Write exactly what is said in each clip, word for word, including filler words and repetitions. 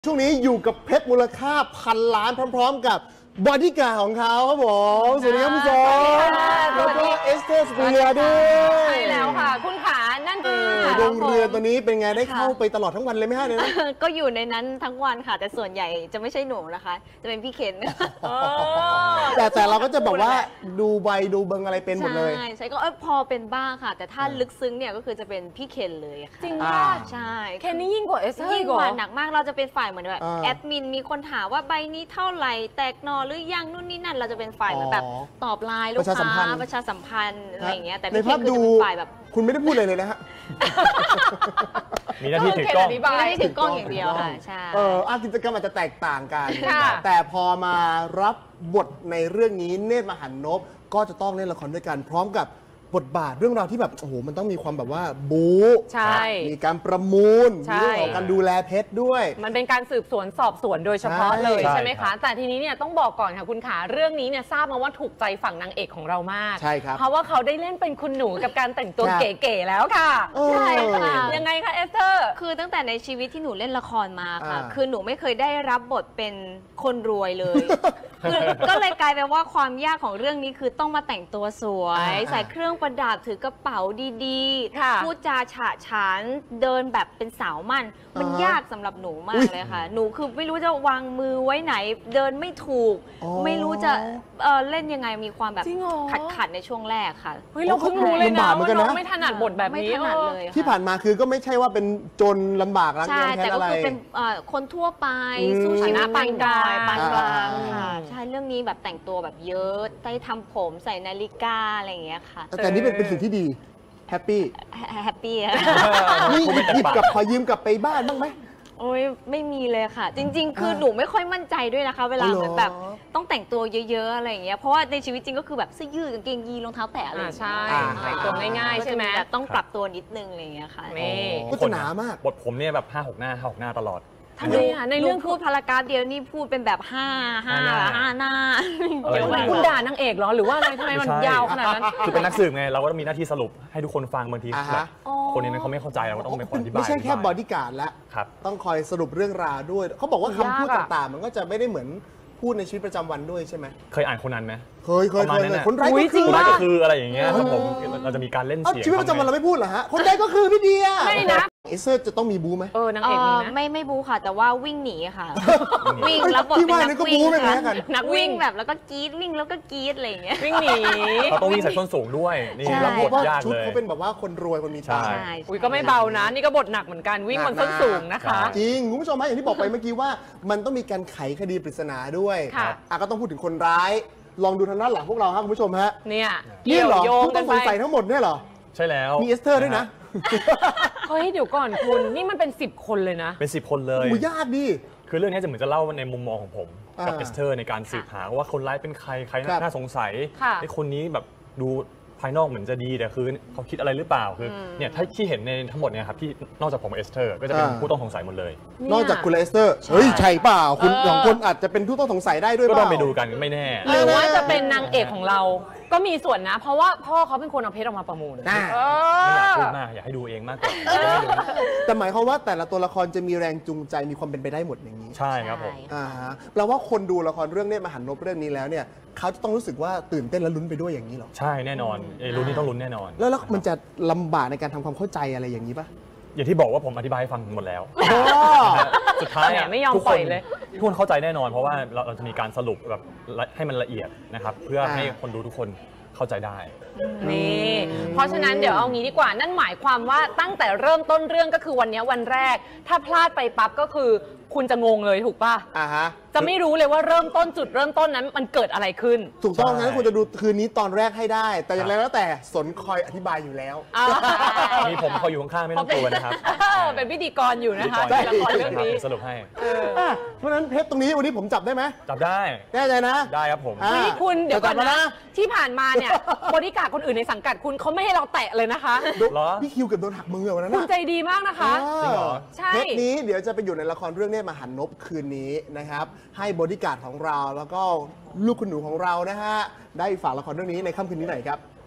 ช่วงนี้อยู่กับเพชรมูลค่าพันล้านพร้อมๆกับบอดี้การ์ดของเขาครับผมสวัสดีครับคุณสองแล้วก็เอสเตอร์สเปียร์ด้วยใช่แล้วค่ะคุณขานั่นคือโรงเรือนตัวนี้เป็นไงได้เข้าไปตลอดทั้งวันเลยไหมฮะเนี่ยก็อยู่ในนั้นทั้งวันค่ะแต่ส่วนใหญ่จะไม่ใช่หนูนะคะจะเป็นพี่เคนแต่แต่เราก็จะบอกว่าดูใบดูเบิงอะไรเป็นหมดเลยใช่ใช่ก็พอเป็นบ้างค่ะแต่ถ้าลึกซึ้งเนี่ยก็คือจะเป็นพี่เคนเลยค่ะจริงป่ะใช่เคนนี่ยิ่งกว่าเอสเตอร์ยิ่งกว่าหนักมากเราจะเป็นฝ่ายเหมือนแบบแอดมินมีคนถามว่าใบนี้เท่าไหร่แตกหนอหรือยังนู่นนี่นั่นเราจะเป็นฝ่ายเหมือนแบบตอบไลน์ลูกค้าประชาสัมพันธ์อะไรอย่างเงี้ยแต่พี่เคนคือจะเป็นฝ่ายแบบคุณไม่ได้พูดเลยเลยนะฮะมีหน้าที่ถือกล้องมีหน้าที่ถือกล้องอย่างเดียวค่ะใช่เออกิจกรรมอาจจะแตกต่างกันแต่พอมารับบทในเรื่องนี้เนตรมหันนพก็จะต้องเล่นละครด้วยกันพร้อมกับบทบาทเรื่องราวที่แบบโอ้โหมันต้องมีความแบบว่าบู๊ใช่มีการประมูลมีเรื่องของการดูแลเพชรด้วยมันเป็นการสืบสวนสอบสวนโดยเฉพาะเลยใช่ไหมคะแต่ทีนี้เนี่ยต้องบอกก่อนค่ะคุณขาเรื่องนี้เนี่ยทราบมาว่าถูกใจฝั่งนางเอกของเรามากใช่ครับเพราะว่าเขาได้เล่นเป็นคุณหนูกับการแต่งตัวเก๋ๆแล้วค่ะใช่ค่ะยังไงคะเอสเตอร์คือตั้งแต่ในชีวิตที่หนูเล่นละครมาค่ะคือหนูไม่เคยได้รับบทเป็นคนรวยเลยก็เลยกลายเป็นว่าความยากของเรื่องนี้คือต้องมาแต่งตัวสวยใส่เครื่องประดับถือกระเป๋าดีๆพูดจาฉะฉานเดินแบบเป็นสาวมั่นมันยากสำหรับหนูมากเลยค่ะหนูคือไม่รู้จะวางมือไว้ไหนเดินไม่ถูกไม่รู้จะเล่นยังไงมีความแบบขัดขัดในช่วงแรกค่ะเฮ้ยเราเพิ่งรู้เลยนะว่าน้องไม่ถนัดบทแบบนี้ไม่ถนัดเลยที่ผ่านมาคือก็ไม่ใช่ว่าเป็นจนลำบากรักใช่แต่ก็คือเป็นคนทั่วไปสู้ชีวิตปานกลางปานกลางค่ะใช่เรื่องนี้แบบแต่งตัวแบบเยอะได้ทำผมใส่นาฬิกาอะไรอย่างเงี้ยค่ะแต่นี่เป็นสิ่งที่ดีแฮปปี้แฮปปี้นี่หยิบกับขอยืมกลับไปบ้านบ้างไหมโอ้ยไม่มีเลยค่ะจริงๆคือหนูไม่ค่อยมั่นใจด้วยนะคะเวลาเหมือนแบบต้องแต่งตัวเยอะๆอะไรอย่างเงี้ยเพราะว่าในชีวิตจริงก็คือแบบเสื้อยืดกางเกงยีนรองเท้าแตะอะไรใช่แต่งตัวง่ายๆใช่ไหมต้องปรับตัวนิดนึงอะไรอย่างเงี้ยค่ะนี่ก็จะหนามากบทผมเนี่ยแบบห้าหกหน้าห้าหกหน้าตลอดทำไมอ่ะในเรื่องพูดพารากราฟเดียวนี่พูดเป็นแบบห้าห้าห้าหน้าเดี๋ยวคุณด่านางเอกเหรอหรือว่าอะไรทำไมมันยาวขนาดนั้นคือเป็นนักสืบไงเราก็ต้องมีหน้าที่สรุปให้ทุกคนฟังบางทีแบบคนนี้เขาไม่เข้าใจเราก็ต้องเป็นคนอธิบายไม่ใช่แค่บอดี้การ์ดแล้วต้องคอยสรุปเรื่องราวด้วยเขาบอกว่าคำพูดต่างๆมันก็จะไม่ได้เหมือนพูดในชีวิตประจำวันด้วยใช่ไหมเคยอ่านคนนั้นไหมเคยเคยเคยคนไร้ก็คือคนไร้ก็คืออะไรอย่างเงี้ยครับผมเราจะมีการเล่นเสียงชีวิตประจำวันเราไม่พูดเหรอฮะคนไร้ก็คือพี่เดียไม่นะเอสเตอร์จะต้องมีบู๊ไหมเออนางเอกมีนะไม่ไม่บู๊ค่ะแต่ว่าวิ่งหนีค่ะวิ่งแล้วบทเป็นนักวิ่งค่ะนักวิ่งแบบแล้วก็กรี๊ดวิ่งแล้วก็กรี๊ดอะไรอย่างเงี้ยวิ่งหนีเขาต้องวิ่งใส่ส้นสูงด้วยนี่รับบทยากเลยชุดเขาเป็นแบบว่าคนรวยคนมีตังค์อุ้ยก็ไม่เบานะนี่ก็บทหนักเหมือนกันวิ่งบนส้นสูงนะคะจริงคุณผู้ชมฮะอย่างที่บอกไปเมื่อกี้ว่ามันต้องมีการไขคดีปริศนาด้วยอ่ะก็ต้องพูดถึงคนร้ายลองดูทางด้านหลังพวกเราครับคุณผู้ชมฮะเนี่ยนี่เหรอผู้ต้องสงสัยทั้งหมดเนี่ยเหรอใช่แล้วมีเอสเตอร์ด้วยนะเฮ้ยเดี๋ยวก่อนคุณนี่มันเป็นสิบคนเลยนะเป็นสิบคนเลยโอ้ยากดิคือเรื่องนี้จะเหมือนจะเล่าในมุมมองของผมกับเอสเตอร์ในการสืบหาว่าคนร้ายเป็นใครใครน่าสงสัยไอ้คนนี้แบบดูภายนอกเหมือนจะดีแต่คือเขาคิดอะไรหรือเปล่าคือเนี่ยถ้าที่เห็นในทั้งหมดเนี่ยครับที่นอกจากผมเอสเตอร์ก็จะเป็นผู้ต้องสงสัยหมดเลยนอกจากคุณเอสเตอร์เฮ้ยใช่เปล่าคุณสองคนอาจจะเป็นผู้ต้องสงสัยได้ด้วยก็ต้องไปดูกันไม่แน่หรือว่าจะเป็นนางเอกของเราก็มีส่วนนะเพราะว่าพ่อเขาเป็นคนเอาเพชรออกมาประมูลไม่อยากพูดมากอยากให้ดูเองมากกว่าแต่หมายความว่าแต่ละตัวละครจะมีแรงจูงใจมีความเป็นไปได้หมดอย่างนี้ใช่ครับผมอ่าฮะแปลว่าคนดูละครเรื่องเนตรมหันนพเรื่องนี้แล้วเนี่ยเขาจะต้องรู้สึกว่าตื่นเต้นและลุ้นไปด้วยอย่างนี้หรอใช่แน่นอนลุ้นนี่ต้องลุ้นแน่นอนแล้วแล้วมันจะลำบากในการทำความเข้าใจอะไรอย่างนี้ป่ะอย่างที่บอกว่าผมอธิบายให้ฟังหมดแล้วสุดท้ายไม่ยอมปล่อยเลยทุกคนเข้าใจแน่นอนเพราะว่าเราจะมีการสรุปแบบให้มันละเอียดนะครับเพื่อให้คนดูทุกคนเข้าใจได้นี่เพราะฉะนั้นเดี๋ยวเอางี้ดีกว่านั่นหมายความว่าตั้งแต่เริ่มต้นเรื่องก็คือวันนี้วันแรกถ้าพลาดไปปั๊บก็คือคุณจะงงเลยถูกป่ะอ่าฮะจะไม่รู้เลยว่าเริ่มต้นจุดเริ่มต้นนั้นมันเกิดอะไรขึ้นถูกต้องงั้นคุณจะดูคืนนี้ตอนแรกให้ได้แต่อย่างไรแล้วแต่สนคอยอธิบายอยู่แล้วมีผมคอยอยู่ข้างๆไม่ต้องกลัวนะครับเป็นพิธีกรอยู่นะคะละครเรื่องนี้สรุปให้เพราะฉะนั้นเพชรตรงนี้วันนี้ผมจับได้ไหมจับได้แน่ใจนะได้ครับผมนี่คุณเดี๋ยวก่อนนะที่ผ่านมาเนี่ยบริการคนอื่นในสังกัดคุณเขาไม่ให้เราแตะเลยนะคะพี่คิวเกือบโดนหักมือวันนั้นคุณใจดีมากนะคะใช่เพชรนี้เดี๋ยวจะไปอยู่ในละครเรื่องเนตรมหันนพคืนนี้นะครับให้บริการของเราแล้วก็ลูกคุณหนูของเรานะฮะได้ฝากละครเรื่องนี้ในค่ำคืนนี้หน่อยครับ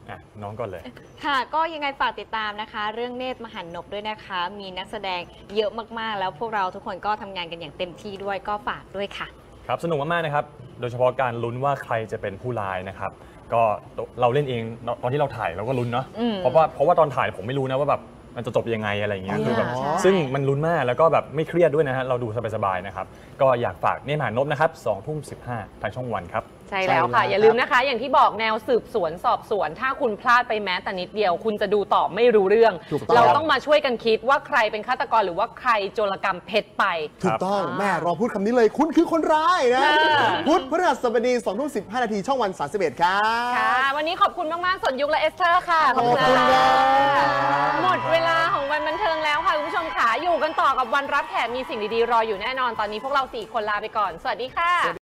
อ่ะน้องก่อนเลยค่ะก็ยังไงฝากติดตามนะคะ เรื่องเนตรมหันนบด้วยนะคะ มีนักแสดงเยอะมากๆแล้วพวกเราทุกคนก็ทำงานกันอย่างเต็มที่ด้วยก็ฝากด้วยค่ะครับสนุกมากๆนะครับโดยเฉพาะการลุ้นว่าใครจะเป็นผู้ร้ายนะครับก็เราเล่นเองตอนที่เราถ่ายเราก็ลุ้นเนาะเพราะว่าเพราะว่าตอนถ่ายผมไม่รู้นะว่าแบบมันจะจบยังไงอะไรอย่างเงี้ยคือแบบซึ่งมันลุ้นมากแล้วก็แบบไม่เครียดด้วยนะฮะเราดูสบายๆนะครับก็อยากฝากเนตรมหันนบนะครับสองทุ่มสิบห้าทางช่องวันครับใช่แล้วค่ะอย่าลืมนะคะอย่างที่บอกแนวสืบสวนสอบสวนถ้าคุณพลาดไปแม้แต่นิดเดียวคุณจะดูต่อไม่รู้เรื่องเราต้องมาช่วยกันคิดว่าใครเป็นฆาตกรหรือว่าใครโจรกรรมเพชรไปถูกต้องแม่รอพูดคำนี้เลยคุณคือคนร้ายนะพุธพฤหัสบดีสองทุ่มสิบห้านาทีช่องวันสามสิบเอ็ดครับค่ะวันนี้ขอบคุณมากๆสนยุคและเอสเธอร์ค่ะขอบคุณค่ะหมดเวลาของวันบันเทิงแล้วค่ะคุณผู้ชมค่ะอยู่กันต่อกับวันรับแขกมีสิ่งดีๆรออยู่แน่นอนตอนนี้พวกเราสี่คนลาไปก่อนสวัสดีค่ะ